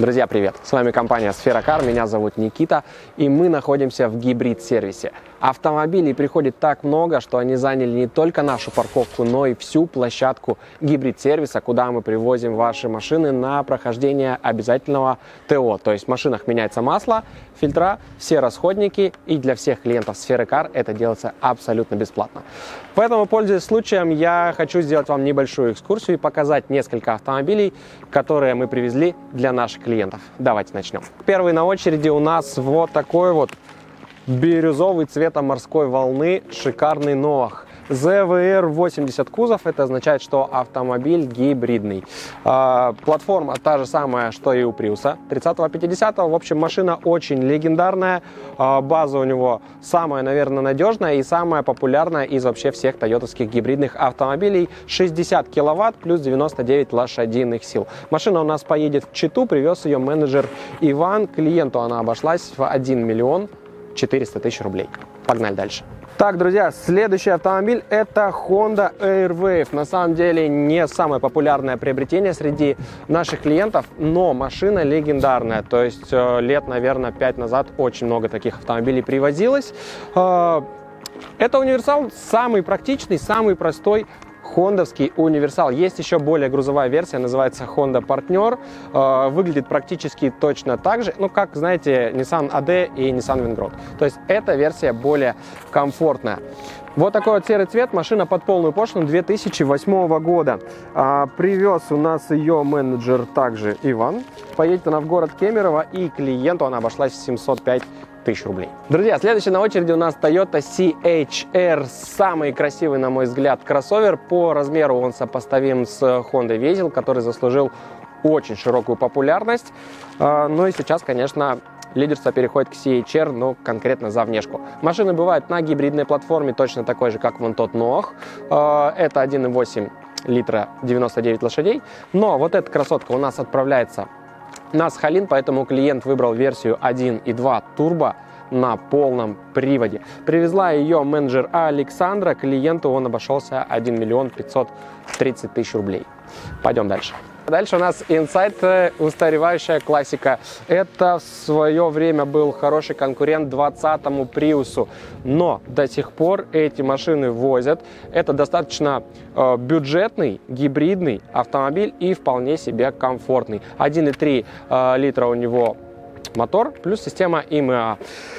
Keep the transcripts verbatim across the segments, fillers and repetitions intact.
Друзья, привет! С вами компания Сферокар, меня зовут Никита, и мы находимся в гибрид-сервисе. Автомобилей приходит так много, что они заняли не только нашу парковку, но и всю площадку гибрид-сервиса, куда мы привозим ваши машины на прохождение обязательного ТО. То есть в машинах меняется масло, фильтра, все расходники, и для всех клиентов Сферокар это делается абсолютно бесплатно. Поэтому, пользуясь случаем, я хочу сделать вам небольшую экскурсию и показать несколько автомобилей, которые мы привезли для наших клиентов. Давайте начнем. Первый на очереди у нас вот такой вот бирюзовый цвета морской волны, шикарный ноах. зэ вэ эр восемьдесят кузов, это означает, что автомобиль гибридный. А, платформа та же самая, что и у Приуса тридцатого пятидесятого. В общем, машина очень легендарная. А, база у него самая, наверное, надежная и самая популярная из вообще всех тойотовских гибридных автомобилей. шестьдесят киловатт плюс девяносто девять лошадиных сил. Машина у нас поедет в Читу, привез ее менеджер Иван. Клиенту она обошлась в один миллион четыреста тысяч рублей. Погнали дальше. Так, друзья, следующий автомобиль — это Honda Airwave. На самом деле не самое популярное приобретение среди наших клиентов, но машина легендарная. То есть лет, наверное, пять назад очень много таких автомобилей привозилось. Это универсал, самый практичный, самый простой хондовский универсал. Есть еще более грузовая версия, называется Honda Partner. Э, выглядит практически точно так же, ну, как, знаете, Nissan эй ди и Nissan Wingrad. То есть эта версия более комфортная. Вот такой вот серый цвет, машина под полную пошлину две тысячи восьмого года. А, привез у нас ее менеджер также Иван. Поедет она в город Кемерово, и клиенту она обошлась в семьсот пять тысяч рублей. Друзья, следующий на очереди у нас Toyota си эйч ар. Самый красивый, на мой взгляд, кроссовер. По размеру он сопоставим с Honda Vezel, который заслужил очень широкую популярность. А, ну и сейчас, конечно, лидерство переходит к си эйч ар, но конкретно за внешку. Машины бывают на гибридной платформе, точно такой же, как вон тот ноах. Это один и восемь литра, девяносто девять лошадей. Но вот эта красотка у нас отправляется на Сахалин, поэтому клиент выбрал версию один и два турбо на полном приводе. Привезла ее менеджер Александра, клиенту он обошелся один миллион пятьсот тридцать тысяч рублей. Пойдем дальше. Дальше у нас Insight, устаревающая классика. Это в свое время был хороший конкурент двадцатому Приусу, но до сих пор эти машины возят. Это достаточно э, бюджетный, гибридный автомобиль и вполне себе комфортный. один и три э, литра у него мотор, плюс система и эм и а.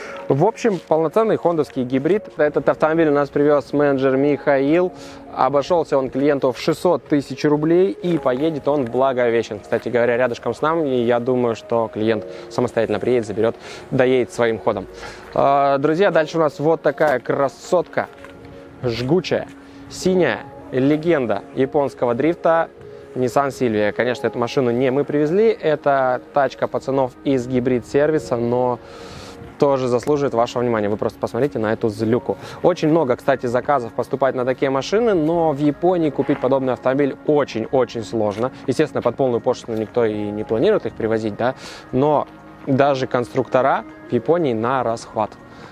В общем, полноценный хондовский гибрид. Этот автомобиль у нас привез менеджер Михаил. Обошелся он клиенту в шестьсот тысяч рублей, и поедет он в Благовещен. Кстати говоря, рядышком с нами, и я думаю, что клиент самостоятельно приедет, заберет, доедет своим ходом. Друзья, дальше у нас вот такая красотка, жгучая, синяя, легенда японского дрифта. Nissan Silvia. Конечно, эту машину не мы привезли, это тачка пацанов из гибрид-сервиса, но тоже заслуживает вашего внимания. Вы просто посмотрите на эту злюку. Очень много, кстати, заказов поступает на такие машины, но в Японии купить подобный автомобиль очень-очень сложно. Естественно, под полную пошлину никто и не планирует их привозить, да, но даже конструктора в Японии на расхват.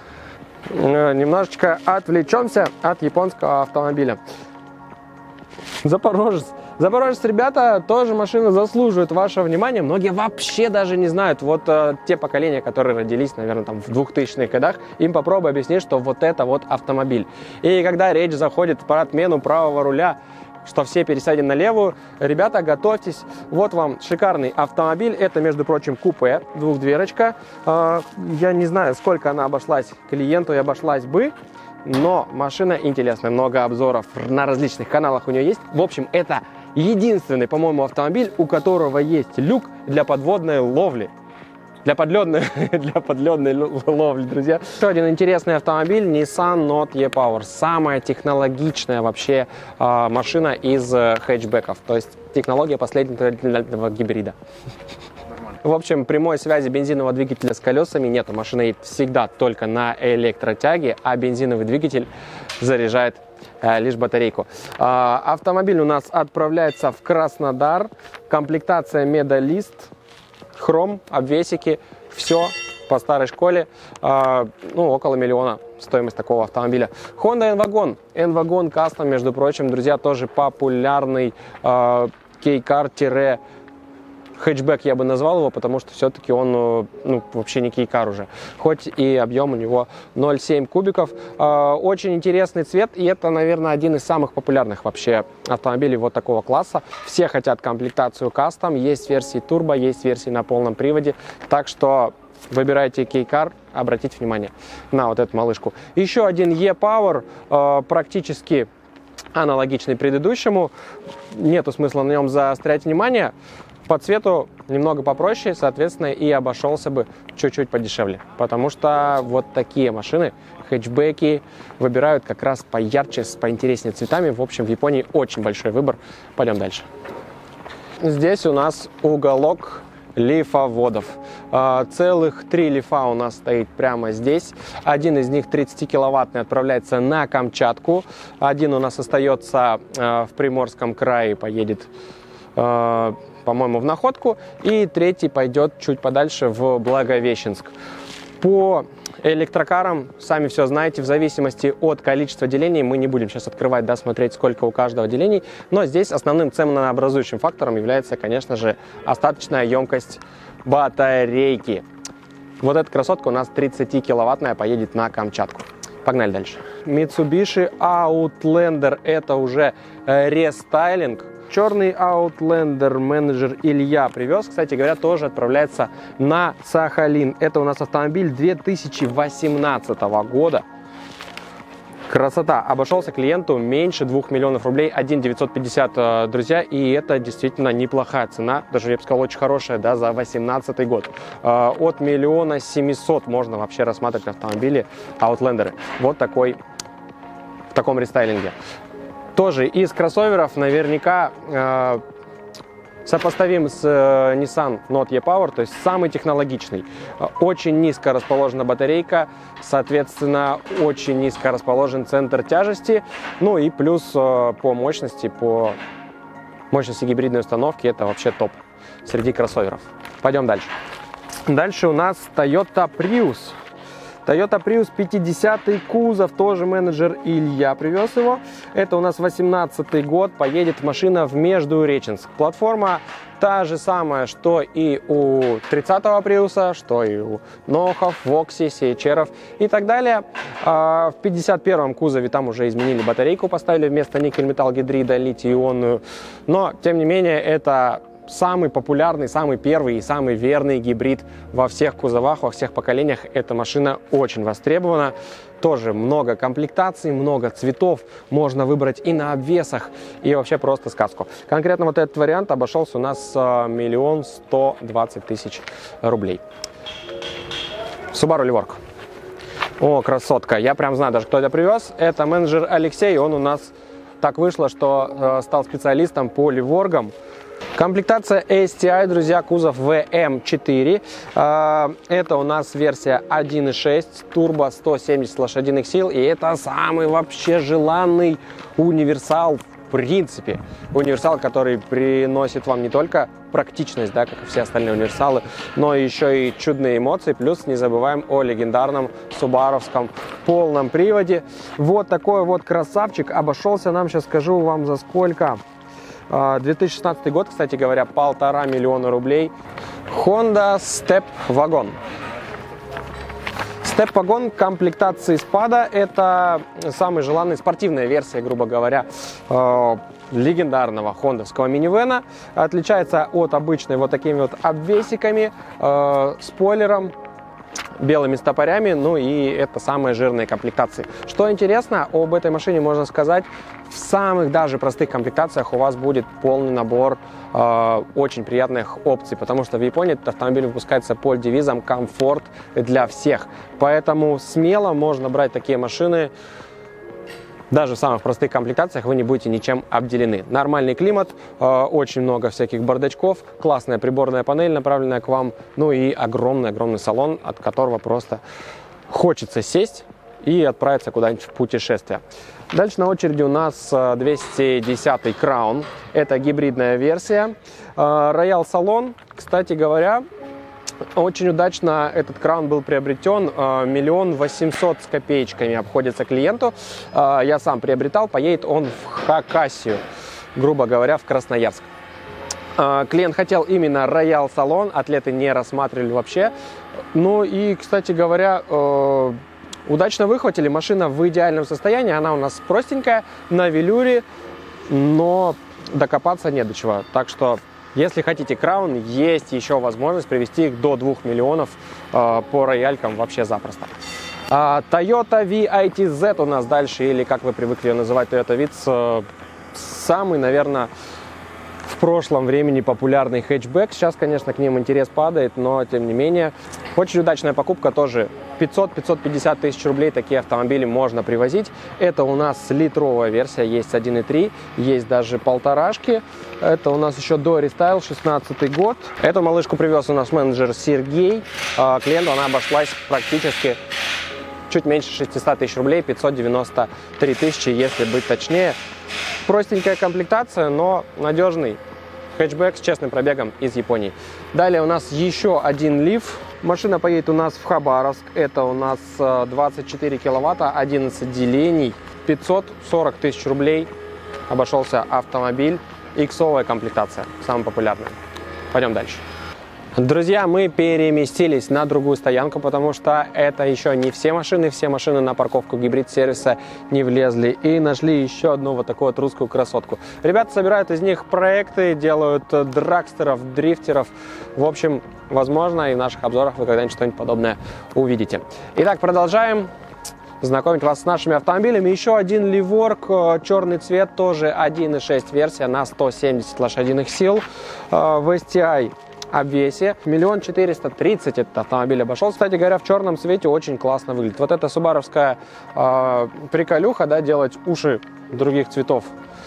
Немножечко отвлечемся от японского автомобиля. Запорожец. Запорожец, ребята, тоже машина заслуживает вашего внимания. Многие вообще даже не знают. Вот э, те поколения, которые родились, наверное, там в двухтысячных годах, им попробуй объяснить, что вот это вот автомобиль. И когда речь заходит про отмену правого руля, что все пересядем на левую, ребята, готовьтесь. Вот вам шикарный автомобиль. Это, между прочим, купе, двухдверочка. Э, я не знаю, сколько она обошлась клиенту и обошлась бы, но машина интересная. Много обзоров на различных каналах у нее есть. В общем, это единственный, по-моему, автомобиль, у которого есть люк для подводной ловли. Для подледной, для подледной ловли, друзья. Еще один интересный автомобиль — Nissan Note E-Power. Самая технологичная вообще э, машина из э, хэтчбеков. То есть технология последнего гибрида. В общем, прямой связи бензинового двигателя с колесами нету. Машина едет всегда только на электротяге, а бензиновый двигатель заряжает э, лишь батарейку. Э, автомобиль у нас отправляется в Краснодар. Комплектация медалист, хром, обвесики, все по старой школе. Э, ну, около миллиона стоимость такого автомобиля. Honda N-Wagon. N-Wagon Custom, между прочим, друзья, тоже популярный э, кейкар- хэтчбэк я бы назвал его, потому что все-таки он ну, вообще не кейкар уже. Хоть и объем у него ноль целых семь кубиков. Очень интересный цвет, и это, наверное, один из самых популярных вообще автомобилей вот такого класса. Все хотят комплектацию кастом, есть версии турбо, есть версии на полном приводе, так что выбирайте кейкар, обратите внимание на вот эту малышку. Еще один e-Power, практически аналогичный предыдущему, нету смысла на нем заострять внимание. По цвету немного попроще, соответственно, и обошелся бы чуть-чуть подешевле. Потому что вот такие машины, хэтчбеки, выбирают как раз поярче, с поинтереснее цветами. В общем, в Японии очень большой выбор. Пойдем дальше. Здесь у нас уголок лифоводов. Целых три лифа у нас стоит прямо здесь. Один из них тридцатикиловаттный, отправляется на Камчатку. Один у нас остается в Приморском крае, поедет, по-моему, в Находку. И третий пойдет чуть подальше в Благовещенск. По электрокарам, сами все знаете, в зависимости от количества делений, мы не будем сейчас открывать, да, смотреть, сколько у каждого делений, но здесь основным ценообразующим фактором является, конечно же, остаточная емкость батарейки. Вот эта красотка у нас тридцатикиловаттная, поедет на Камчатку. Погнали дальше. Mitsubishi Outlander, это уже рестайлинг. Черный Outlander менеджер Илья привез, кстати говоря, тоже отправляется на Сахалин. Это у нас автомобиль две тысячи восемнадцатого года. Красота. Обошелся клиенту меньше двух миллионов рублей, один миллион девятьсот пятьдесят, друзья, и это действительно неплохая цена, даже я бы сказал, очень хорошая, да, за восемнадцатый год. От миллиона семисот можно вообще рассматривать автомобили Outlander. Вот такой, в таком рестайлинге. Тоже из кроссоверов наверняка э, сопоставим с э, Nissan Note e-Power, то есть самый технологичный. Очень низко расположена батарейка, соответственно, очень низко расположен центр тяжести. Ну и плюс э, по мощности, по мощности гибридной установки это вообще топ среди кроссоверов. Пойдем дальше. Дальше у нас Toyota Prius. Toyota Prius пятидесятый кузов, тоже менеджер Илья привез его. Это у нас восемнадцатый год, поедет машина в Междуреченск. Платформа та же самая, что и у тридцатого Prius, что и у Нохов, Вокси, Сейчеров и так далее. В пятьдесят первом кузове там уже изменили батарейку, поставили вместо никель-металл гидрида литий-ионную. Но, тем не менее, это самый популярный, самый первый и самый верный гибрид во всех кузовах, во всех поколениях. Эта машина очень востребована. Тоже много комплектаций, много цветов. Можно выбрать и на обвесах, и вообще просто сказку. Конкретно вот этот вариант обошелся у нас миллион сто двадцать тысяч рублей. Subaru Livorq. О, красотка. Я прям знаю даже, кто это привез. Это менеджер Алексей. Он у нас так вышло, что э, стал специалистом по Ливоргам. Комплектация эс ти ай, друзья, кузов ви эм четыре. Это у нас версия один и шесть, турбо, сто семьдесят лошадиных сил. И это самый вообще желанный универсал в принципе. Универсал, который приносит вам не только практичность, да, как и все остальные универсалы, но еще и чудные эмоции. Плюс не забываем о легендарном субаровском полном приводе. Вот такой вот красавчик. Обошелся нам, сейчас скажу вам за сколько. две тысячи шестнадцатый год, кстати говоря, полтора миллиона рублей. Honda Step Wagon. Step Wagon комплектации спада. Это самая желанная спортивная версия, грубо говоря, э, легендарного хондовского минивэна. Отличается от обычной вот такими вот обвесиками, э, спойлером, белыми стопорями, ну и это самые жирные комплектации. Что интересно, об этой машине можно сказать, в самых даже простых комплектациях у вас будет полный набор э, очень приятных опций, потому что в Японии этот автомобиль выпускается под девизом «Комфорт для всех». Поэтому смело можно брать такие машины. Даже в самых простых комплектациях вы не будете ничем обделены. Нормальный климат, э, очень много всяких бардачков, классная приборная панель, направленная к вам, ну и огромный-огромный салон, от которого просто хочется сесть и отправиться куда-нибудь в путешествие. Дальше на очереди у нас двести десятый Crown. Это гибридная версия. Royal салон, кстати говоря, очень удачно этот Crown был приобретен. Миллион восемьсот с копеечками обходится клиенту. Я сам приобретал. Поедет он в Хакасию, грубо говоря, в Красноярск. Клиент хотел именно Royal салон, атлеты не рассматривали вообще. Ну и, кстати говоря, удачно выхватили. Машина в идеальном состоянии, она у нас простенькая, на велюре, но докопаться не до чего. Так что, если хотите Краун, есть еще возможность привести их до двух миллионов по роялькам вообще запросто. Toyota ви ай ти зет у нас дальше, или как вы привыкли ее называть, Toyota Vitz, самый, наверное, в прошлом времени популярный хэтчбэк. Сейчас, конечно, к ним интерес падает, но тем не менее. Очень удачная покупка тоже. пятьсот — пятьсот пятьдесят тысяч рублей такие автомобили можно привозить. Это у нас литровая версия, есть один и три, есть даже полторашки. Это у нас еще до рестайл, шестнадцатый год. Эту малышку привез у нас менеджер Сергей. Клиенту она обошлась практически чуть меньше шестисот тысяч рублей, пятьсот девяносто три тысячи, если быть точнее. Простенькая комплектация, но надежный хэтчбэк с честным пробегом из Японии. Далее у нас еще один Лиф. Машина поедет у нас в Хабаровск. Это у нас двадцать четыре киловатта, одиннадцать делений, пятьсот сорок тысяч рублей обошелся автомобиль. Иксовая комплектация, самая популярная. Пойдем дальше. Друзья, мы переместились на другую стоянку, потому что это еще не все машины. Все машины на парковку гибрид-сервиса не влезли. И нашли еще одну вот такую вот русскую красотку. Ребята собирают из них проекты, делают драгстеров, дрифтеров. В общем, возможно, и в наших обзорах вы когда-нибудь что-нибудь подобное увидите. Итак, продолжаем знакомить вас с нашими автомобилями. Еще один Ливорг, черный цвет, тоже один и шесть версия на сто семьдесят лошадиных сил. В эс ти ай обвесе. Миллион четыреста тридцать этот автомобиль обошел. Кстати говоря, в черном цвете очень классно выглядит. Вот эта субаровская э, приколюха, да, делать уши других цветов.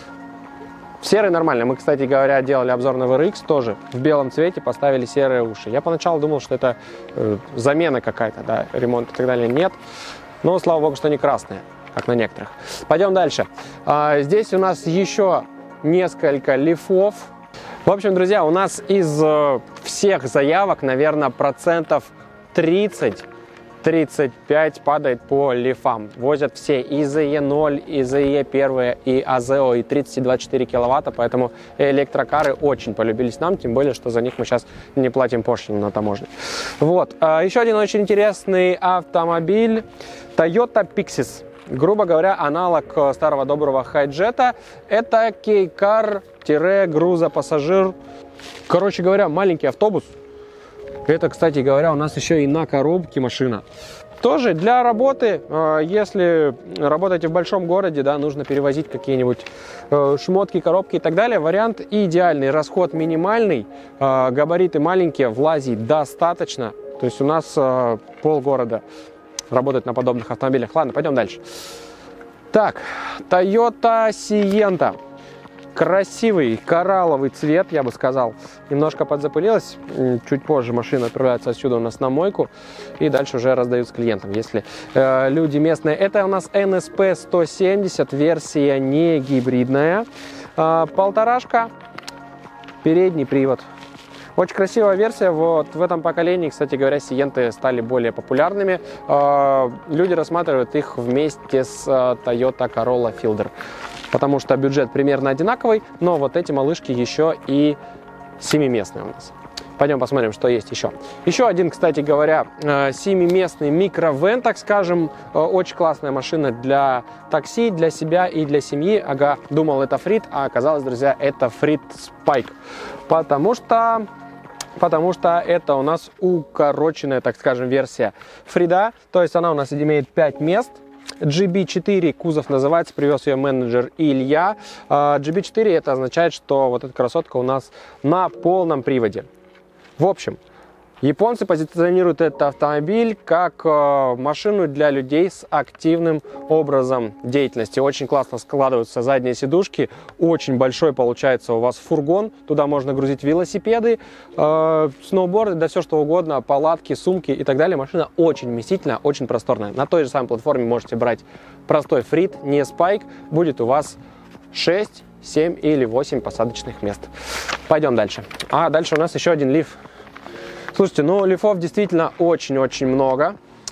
Серый нормально. Мы, кстати говоря, делали обзор на ви ар икс тоже. В белом цвете поставили серые уши. Я поначалу думал, что это э, замена какая-то, да, ремонт и так далее. Нет. Но, слава богу, что не красные, как на некоторых. Пойдем дальше. Э, здесь у нас еще несколько лифов. В общем, друзья, у нас из э, всех заявок, наверное, процентов тридцать-тридцать пять падает по лифам. Возят все и зэ е ноль, и зэ е один, и а зэ о, и тридцать и двадцать четыре киловатта, поэтому электрокары очень полюбились нам, тем более, что за них мы сейчас не платим пошлину на таможне. Вот, э, еще один очень интересный автомобиль Toyota Pixis. Грубо говоря, аналог старого доброго хайджета. Это кейкар-грузопассажир. Короче говоря, маленький автобус. Это, кстати говоря, у нас еще и на коробке машина. Тоже для работы, если работаете в большом городе, да, нужно перевозить какие-нибудь шмотки, коробки и так далее. Вариант идеальный, расход минимальный, габариты маленькие, влазить достаточно. То есть у нас полгорода работать на подобных автомобилях. Ладно, пойдем дальше. Так, Toyota Sienta. Красивый коралловый цвет, я бы сказал. Немножко подзапылилась. Чуть позже машина отправляется отсюда у нас на мойку. И дальше уже раздают с клиентам, если э, люди местные. Это у нас эн эс пи сто семьдесят, версия не гибридная. Э, полторашка, передний привод. Очень красивая версия. Вот в этом поколении, кстати говоря, Сиенты стали более популярными. Люди рассматривают их вместе с Toyota Corolla Fielder, потому что бюджет примерно одинаковый, но вот эти малышки еще и семиместные у нас. Пойдем посмотрим, что есть еще. Еще один, кстати говоря, семиместный микровэн, так скажем. Очень классная машина для такси, для себя и для семьи. Ага, думал, это Фрид, а оказалось, друзья, это Фрид Спайк. Потому что... Потому что это у нас укороченная, так скажем, версия Фрида. То есть она у нас имеет пять мест. джи би четыре кузов называется, привез ее менеджер Илья. джи би четыре это означает, что вот эта красотка у нас на полном приводе. В общем, японцы позиционируют этот автомобиль как э, машину для людей с активным образом деятельности. Очень классно складываются задние сидушки, очень большой получается у вас фургон, туда можно грузить велосипеды, э, сноуборды, да все что угодно, палатки, сумки и так далее. Машина очень вместительная, очень просторная. На той же самой платформе можете брать простой Фрид, не Спайк, будет у вас шесть, семь или восемь посадочных мест. Пойдем дальше. А дальше у нас еще один Лиф. Слушайте, ну лифов действительно очень-очень много.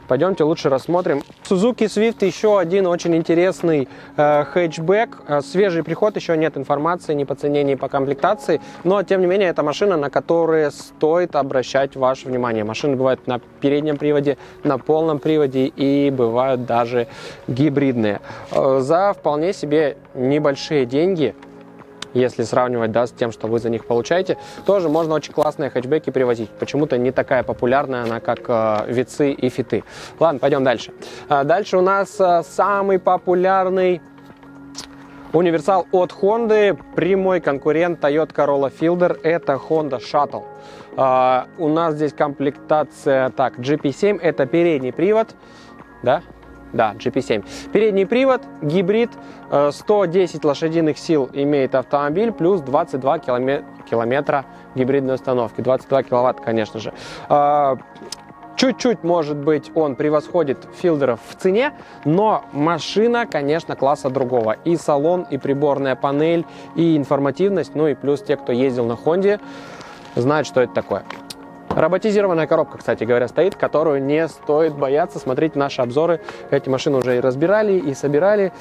Пойдемте лучше рассмотрим. Suzuki Swift еще один очень интересный э, хэтчбэк. Э, свежий приход, еще нет информации ни по цене, ни по комплектации. Но, тем не менее, это машина, на которую стоит обращать ваше внимание. Машины бывают на переднем приводе, на полном приводе и бывают даже гибридные. Э, за вполне себе небольшие деньги, если сравнивать, да, с тем, что вы за них получаете, тоже можно очень классные хэтчбеки привозить. Почему-то не такая популярная она, как э, Витсы и Фиты. Ладно, пойдем дальше. А дальше у нас э, самый популярный универсал от Honda, прямой конкурент Toyota Corolla Fielder, это Honda Shuttle. А, у нас здесь комплектация, так, джи пи семь, это передний привод, да? Да, джи пи семь. Передний привод, гибрид, сто десять лошадиных сил имеет автомобиль, плюс двадцать два километра гибридной установки, двадцать два киловатта, конечно же. Чуть-чуть, может быть, он превосходит филдеров в цене, но машина, конечно, класса другого. И салон, и приборная панель, и информативность, ну и плюс те, кто ездил на Хонде, знают, что это такое. Роботизированная коробка, кстати говоря, стоит, которую не стоит бояться. Смотрите наши обзоры. Эти машины уже и разбирали, и собирали.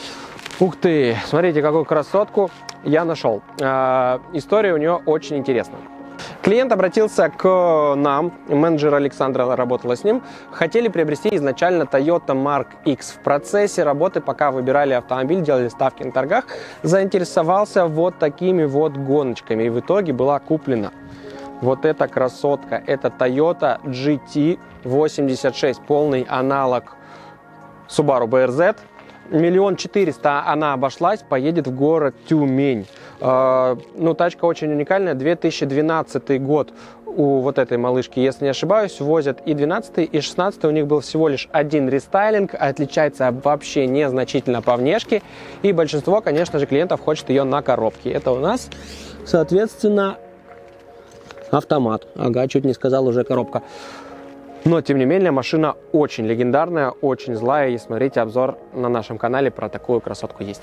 Ух ты! Смотрите, какую красотку я нашел. Э, история у нее очень интересная. Клиент обратился к нам, менеджер Александра работала с ним. Хотели приобрести изначально Toyota Mark X. В процессе работы, пока выбирали автомобиль, делали ставки на торгах, заинтересовался вот такими вот гоночками. И в итоге была куплена вот эта красотка. Это Toyota джи ти восемьдесят шесть, полный аналог Subaru би эр зет. Миллион четыреста она обошлась, поедет в город Тюмень. Э, ну, тачка очень уникальная, две тысячи двенадцатый год у вот этой малышки, если не ошибаюсь, возят и двенадцатый, и шестнадцатый. У них был всего лишь один рестайлинг, отличается вообще незначительно по внешке. И большинство, конечно же, клиентов хочет ее на коробке. Это у нас, соответственно, автомат. Ага, чуть не сказал, уже коробка. Но, тем не менее, машина очень легендарная, очень злая. И смотрите, обзор на нашем канале про такую красотку есть.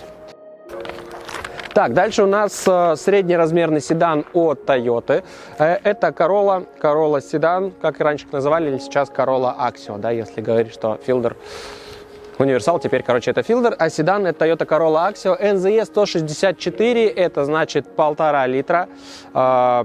Так, дальше у нас э, среднеразмерный седан от Toyota. Э, это Corolla, Corolla седан, как и раньше называли, или сейчас Corolla Axio, да, если говорить, что Fielder универсал, теперь, короче, это Fielder, а седан это Toyota Corolla Axio. эн зэ е сто шестьдесят четыре, это значит полтора литра. Э,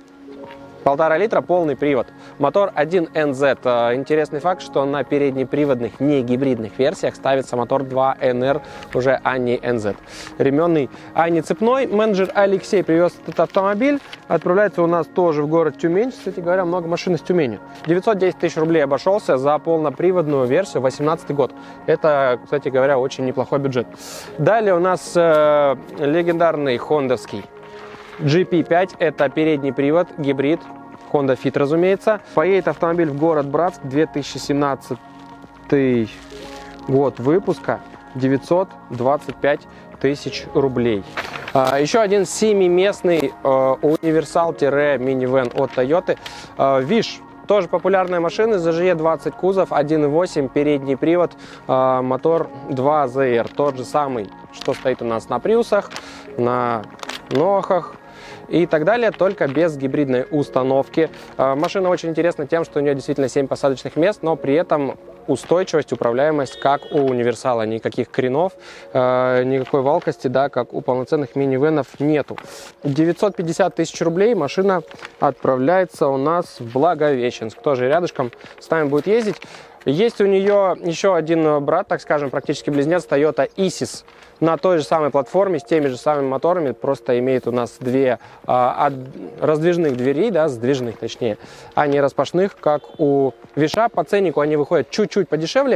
Полтора литра, полный привод. Мотор один эн зет. Интересный факт, что на переднеприводных, не гибридных версиях ставится мотор два эн эр, уже, а не эн зет. Ременный, а не цепной. Менеджер Алексей привез этот автомобиль. Отправляется у нас тоже в город Тюмень. Кстати говоря, много машин из Тюмени. девятьсот десять тысяч рублей обошелся за полноприводную версию, восемнадцатый год. Это, кстати говоря, очень неплохой бюджет. Далее у нас э, легендарный хондовский джи пи пять, это передний привод, гибрид, Honda Fit, разумеется. Поедет автомобиль в город Братск, две тысячи семнадцатый год выпуска, девятьсот двадцать пять тысяч рублей. А, еще один семиместный э, универсал-минивэн от Toyota. Э, Виш, тоже популярная машина, зэ жэ е двадцать кузов, один и восемь, передний привод, э, мотор два зэ эр. Тот же самый, что стоит у нас на Приусах, на Нохах и так далее, только без гибридной установки. Машина очень интересна тем, что у нее действительно семь посадочных мест, но при этом устойчивость, управляемость, как у универсала. Никаких кренов, никакой валкости, да, как у полноценных минивенов, нету. девятьсот пятьдесят тысяч рублей машина отправляется у нас в Благовещенск. Тоже рядышком с нами будет ездить. Есть у нее еще один брат, так скажем, практически близнец, Toyota Isis. На той же самой платформе, с теми же самыми моторами, просто имеет у нас две а, от, раздвижных дверей, да, сдвижных точнее, а не распашных, как у Виша. По ценнику они выходят чуть-чуть подешевле,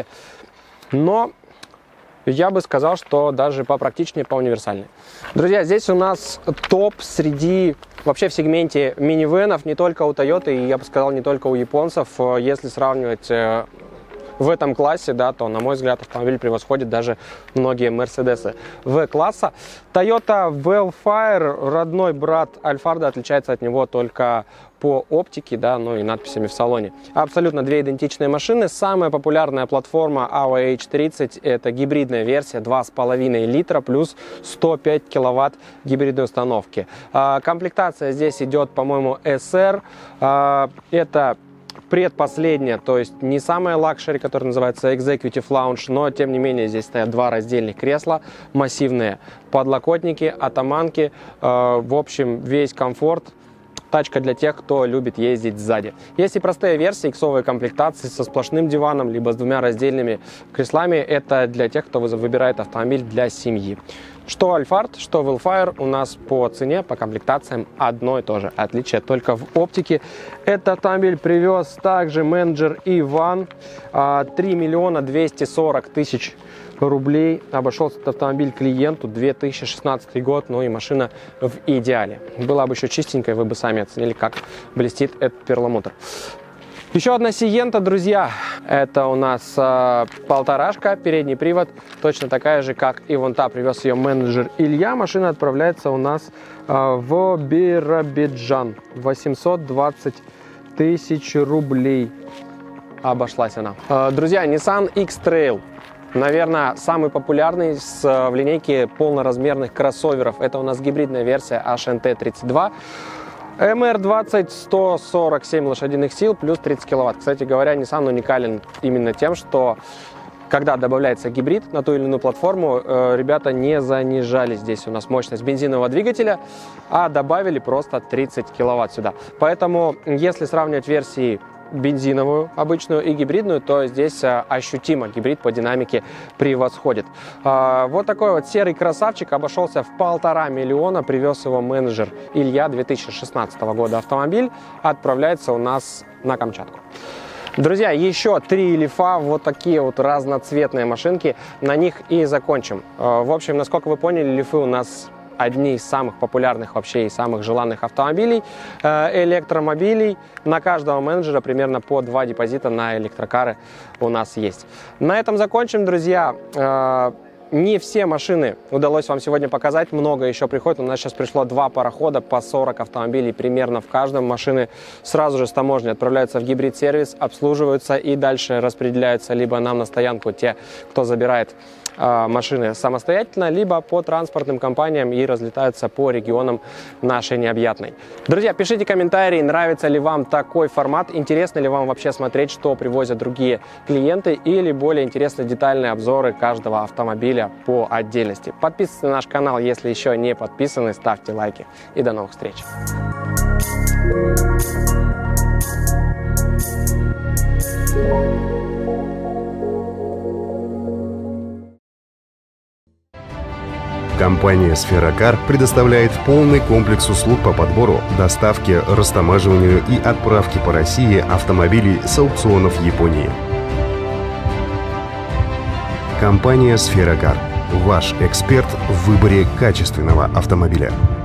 но я бы сказал, что даже попрактичнее, поуниверсальнее. Друзья, здесь у нас топ среди, вообще в сегменте минивенов, не только у Toyota, и я бы сказал, не только у японцев. Если сравнивать в этом классе, да, то, на мой взгляд, автомобиль превосходит даже многие Мерседесы В-класса. Toyota Wellfire, родной брат Альфарда, отличается от него только по оптике, да, ну и надписями в салоне. Абсолютно две идентичные машины. Самая популярная платформа эй ви эйч тридцать, это гибридная версия, два с половиной литра плюс сто пять киловатт гибридной установки. А, комплектация здесь идет, по-моему, эс эр. А, это предпоследняя, то есть не самая лакшери, которая называется Executive Lounge, но тем не менее здесь стоят два раздельных кресла, массивные подлокотники, атаманки, э, в общем весь комфорт. Тачка для тех, кто любит ездить сзади. Есть и простые версии, иксовые комплектации со сплошным диваном, либо с двумя раздельными креслами. Это для тех, кто выбирает автомобиль для семьи. Что Альфард, что Велфайр у нас по цене, по комплектациям одно и то же. Отличие только в оптике. Этот автомобиль привез также менеджер Иван. три миллиона двести сорок тысяч рублей. Обошелся этот автомобиль клиенту, две тысячи шестнадцатый год, ну и машина в идеале. Была бы еще чистенькая, вы бы сами оценили, как блестит этот перламутр. Еще одна Сиента, друзья. Это у нас э, полторашка, передний привод, точно такая же, как и вон та. Привез ее менеджер Илья. Машина отправляется у нас э, в Биробиджан. восемьсот двадцать тысяч рублей обошлась она. Э, друзья, Nissan X-Trail. Наверное, самый популярный с, в линейке полноразмерных кроссоверов. Это у нас гибридная версия эйч эн ти тридцать два. эм эр двадцать, сто сорок семь лошадиных сил, плюс тридцать киловатт. Кстати говоря, Nissan уникален именно тем, что когда добавляется гибрид на ту или иную платформу, э, ребята не занижали здесь у нас мощность бензинового двигателя, а добавили просто тридцать киловатт сюда. Поэтому, если сравнивать версии бензиновую, обычную и гибридную, то здесь а, ощутимо гибрид по динамике превосходит. А, вот такой вот серый красавчик обошелся в полтора миллиона, привез его менеджер Илья, две тысячи шестнадцатого года автомобиль, отправляется у нас на Камчатку. Друзья, еще три лифа, вот такие вот разноцветные машинки, на них и закончим. А, в общем, насколько вы поняли, лифы у нас одни из самых популярных вообще и самых желанных автомобилей, электромобилей. На каждого менеджера примерно по два депозита на электрокары у нас есть. На этом закончим, друзья. Не все машины удалось вам сегодня показать, много еще приходит. У нас сейчас пришло два парохода по сорок автомобилей примерно в каждом. Машины сразу же с таможни отправляются в гибрид-сервис, обслуживаются и дальше распределяются либо нам на стоянку те, кто забирает э, машины самостоятельно, либо по транспортным компаниям и разлетаются по регионам нашей необъятной. Друзья, пишите комментарии, нравится ли вам такой формат, интересно ли вам вообще смотреть, что привозят другие клиенты, или более интересны детальные обзоры каждого автомобиля по отдельности. Подписывайтесь на наш канал, если еще не подписаны, ставьте лайки и до новых встреч. Компания «Сферакар» предоставляет полный комплекс услуг по подбору, доставке, растамаживанию и отправке по России автомобилей с аукционов Японии. Компания «Сферакар» – ваш эксперт в выборе качественного автомобиля.